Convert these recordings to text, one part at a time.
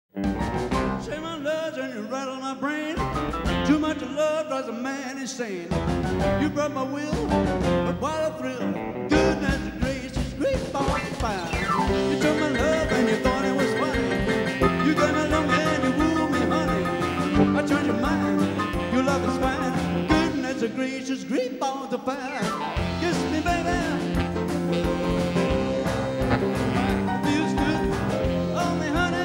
Say my love's and you rattle my brain. Too much of love drives a man insane. You broke my will, but what a thrill. Goodness and grace is great ball of fire. You took my love and you thought it was funny. You got my love and you wooed me, honey. I changed your mind, your love is fine. Goodness and grace is great balls of fire. Kiss me, baby. Feels good. Oh, me, honey.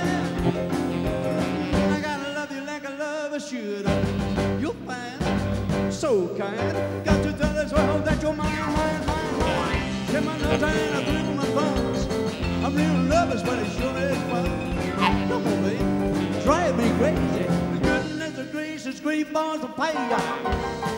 I gotta love you like a lover should. You're fine, so kind. Got to tell this world that you're mine, mine, mine, mine. Say my love's and I thrill my bones. I'm real nervous, but it sure is fun. Come on, baby, drive me crazy. The goodness of grace is great balls of fire.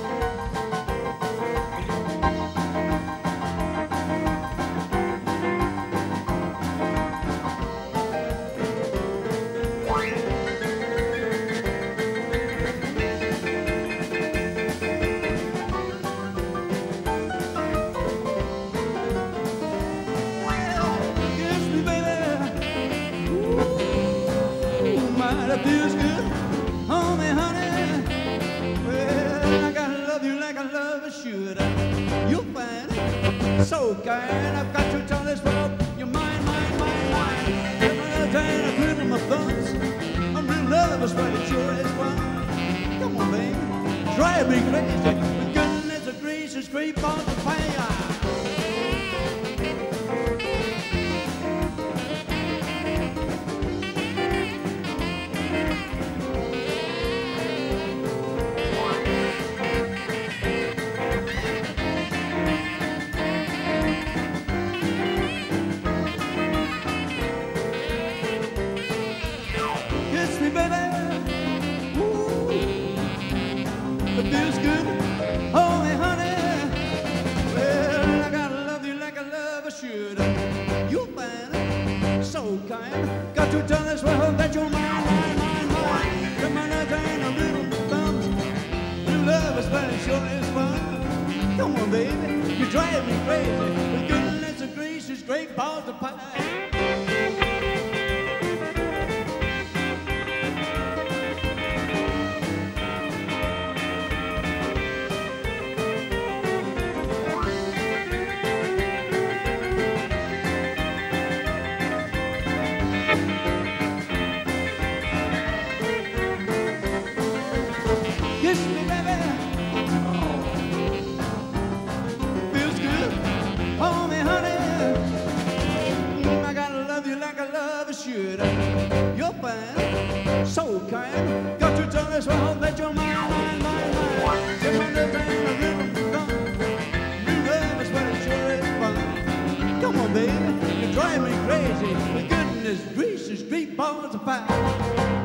That feels good on me, honey. Well, I gotta love you like a lover should. You're fine, so kind. I've got to tell this world you're mine, mine, mine, mine. Every little time I twiddle my thumbs, I'm real nervous, but it sure is fun. Come on, baby, drive me crazy. The goodness of grace is great balls of fire. It feels good, oh me honey. Well, I gotta love you like a lover should. You're fine, so kind. Got to tell this world that you're mine, mine, mine, mine. Come on, that ain't a little thumbs. You love us, but it sure is fun. Come on, baby, you drive me crazy. The goodness of grace is great balls of pie. Kiss me, baby. Feels good. Oh, me, honey. I gotta love you like a lover should. You're fine, so kind. Got to tell this world that you're mine, mine, mine, mine. If I never ain't a little gone, you love us, but it sure is fun. Come on, baby, you drive me crazy. The goodness, gracious, great balls of fire.